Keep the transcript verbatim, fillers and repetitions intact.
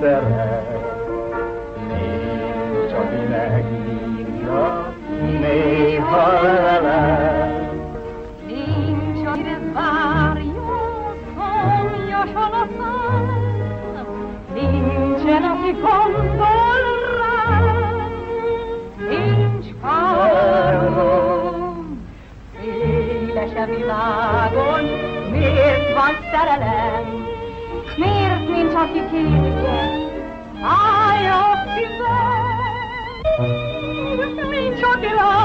szeret. Nincs, aki megírja néha velem. Nincs, akire várja szomjasan a szám, nincsen, aki gondol rám. Nincs károm, éles a világon, miért van szerelem? Miért nincs, aki kérjen, állj a szívem? Nincs, aki rá